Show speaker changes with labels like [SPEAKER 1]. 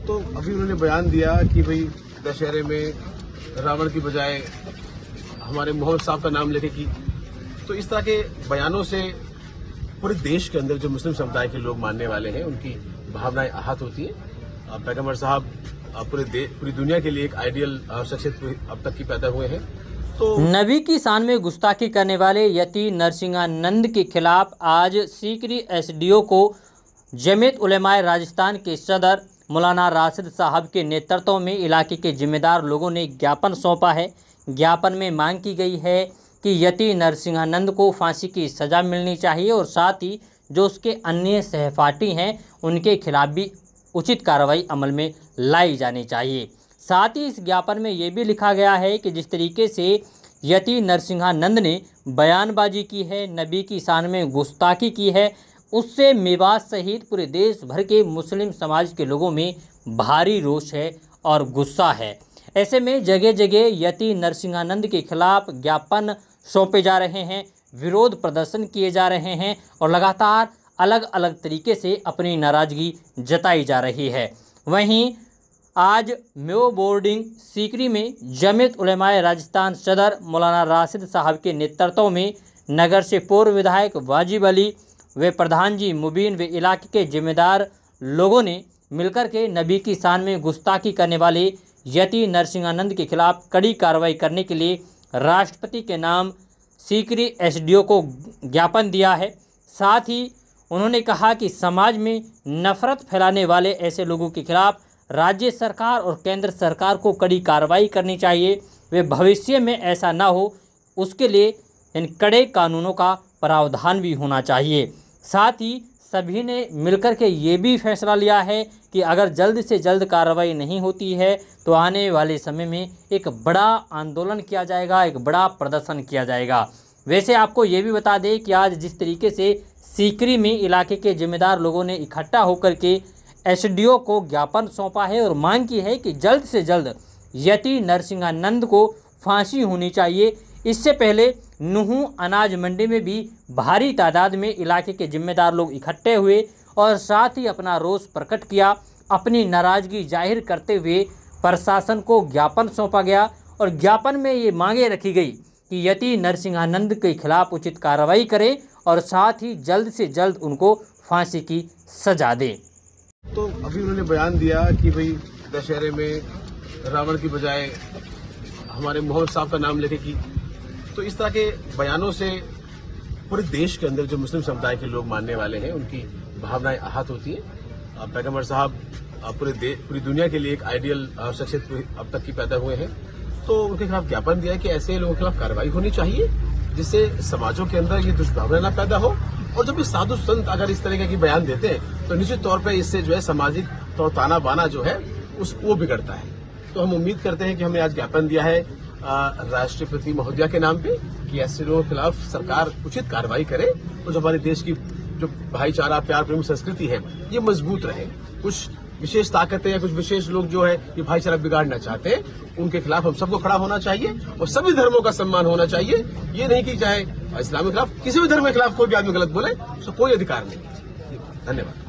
[SPEAKER 1] तो अभी उन्होंने बयान दिया कि भाई दशहरे में रावण की बजाय हमारे मोहम्मद साहब का नाम लेके की। तो इस तरह के बयानों से पूरे देश के अंदर जो मुस्लिम समुदाय के लोग मानने वाले हैं उनकी भावनाएं आहत होती हैं। पैगंबर साहब पूरी दुनिया के लिए एक आइडियल शख्सियत अब तक की पैदा हुए हैं। तो
[SPEAKER 2] नबी की शान में गुस्ताखी करने वाले यति नरसिंहानंद के खिलाफ आज सीकरी एसडीओ को जमीयत उलेमाए राजस्थान के सदर मौलाना राशिद साहब के नेतृत्व में इलाके के जिम्मेदार लोगों ने ज्ञापन सौंपा है। ज्ञापन में मांग की गई है कि यति नरसिंहानंद को फांसी की सज़ा मिलनी चाहिए और साथ ही जो उसके अन्य सहपाठी हैं उनके खिलाफ भी उचित कार्रवाई अमल में लाई जानी चाहिए। साथ ही इस ज्ञापन में ये भी लिखा गया है कि जिस तरीके से यति नरसिंहानंद ने बयानबाजी की है, नबी की शान में गुस्ताखी की है, उससे मेवात सहित पूरे देश भर के मुस्लिम समाज के लोगों में भारी रोष है और गुस्सा है। ऐसे में जगह जगह यति नरसिंहानंद के खिलाफ ज्ञापन सौंपे जा रहे हैं, विरोध प्रदर्शन किए जा रहे हैं और लगातार अलग अलग तरीके से अपनी नाराज़गी जताई जा रही है। वहीं आज मेयो बोर्डिंग सीकरी में जमीयत उलेमाए राजस्थान सदर मौलाना राशिद साहब के नेतृत्व में नगर से पूर्व विधायक वाजिब अली व प्रधान जी मुबीन व इलाके के जिम्मेदार लोगों ने मिलकर के नबी की शान में गुस्ताखी करने वाले यति नरसिंहानंद के खिलाफ कड़ी कार्रवाई करने के लिए राष्ट्रपति के नाम सीकरी एसडीओ को ज्ञापन दिया है। साथ ही उन्होंने कहा कि समाज में नफरत फैलाने वाले ऐसे लोगों के खिलाफ राज्य सरकार और केंद्र सरकार को कड़ी कार्रवाई करनी चाहिए। वे भविष्य में ऐसा ना हो उसके लिए इन कड़े कानूनों का प्रावधान भी होना चाहिए। साथ ही सभी ने मिलकर के ये भी फैसला लिया है कि अगर जल्द से जल्द कार्रवाई नहीं होती है तो आने वाले समय में एक बड़ा आंदोलन किया जाएगा, एक बड़ा प्रदर्शन किया जाएगा। वैसे आपको ये भी बता दें कि आज जिस तरीके से सीकरी में इलाके के जिम्मेदार लोगों ने इकट्ठा होकर के एसडीओ को ज्ञापन सौंपा है और मांग की है कि जल्द से जल्द यति नरसिंहानंद को फांसी होनी चाहिए। इससे पहले नूहू अनाज मंडी में भी भारी तादाद में इलाके के जिम्मेदार लोग इकट्ठे हुए और साथ ही अपना रोष प्रकट किया। अपनी नाराज़गी जाहिर करते हुए प्रशासन को ज्ञापन सौंपा गया और ज्ञापन में ये मांगे रखी गई कि यति नरसिंहानंद के खिलाफ उचित कार्रवाई करें और साथ ही जल्द से जल्द उनको फांसी की सजा दें।
[SPEAKER 1] तो अभी उन्होंने बयान दिया कि भाई दशहरे में रावण की बजाय हमारे मोहम्मद साहब का नाम लेके की। तो इस तरह के बयानों से पूरे देश के अंदर जो मुस्लिम समुदाय के लोग मानने वाले हैं उनकी भावनाएं आहत होती हैं। पैगंबर साहब पूरी दुनिया के लिए एक आइडियल शख्सियत अब तक की पैदा हुए हैं। तो उनके खिलाफ ज्ञापन दिया है कि ऐसे लोगों के खिलाफ कार्रवाई होनी चाहिए जिससे समाजों के अंदर ये दुष्भावना न पैदा हो। और जब भी साधु संत अगर इस तरीके की बयान देते हैं तो निश्चित तौर पर इससे जो है सामाजिक तौर ताना बाना जो है वो बिगड़ता है। तो हम उम्मीद करते हैं कि हमने आज ज्ञापन दिया है राष्ट्रपति महोदया के नाम पे कि ऐसे लोगों के खिलाफ सरकार उचित कार्रवाई करे और जो हमारे देश की जो भाईचारा प्यार प्रेम संस्कृति है ये मजबूत रहे। कुछ विशेष ताकतें या कुछ विशेष लोग जो है ये भाईचारा बिगाड़ना चाहते हैं उनके खिलाफ हम सबको खड़ा होना चाहिए और सभी धर्मों का सम्मान होना चाहिए। ये नहीं कि चाहे इस्लाम के खिलाफ किसी भी धर्म के खिलाफ कोई भी आदमी गलत बोले उसको कोई अधिकार नहीं। धन्यवाद।